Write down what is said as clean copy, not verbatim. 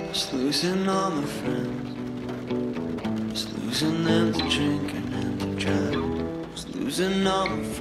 Just losing all my friends. Just losing them to drinking and to drive. Just losing all my friends.